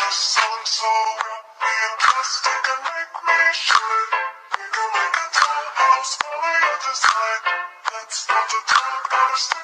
this song so happy and plastic and make me shine. We can make a dollhouse for the other side. Let's start to talk our